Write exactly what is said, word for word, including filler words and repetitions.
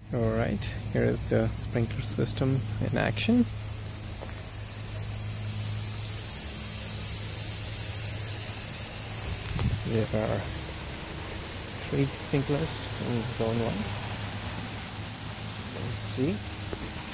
Alright, here is the sprinkler system in action. There are three sprinklers in zone one. Let's see.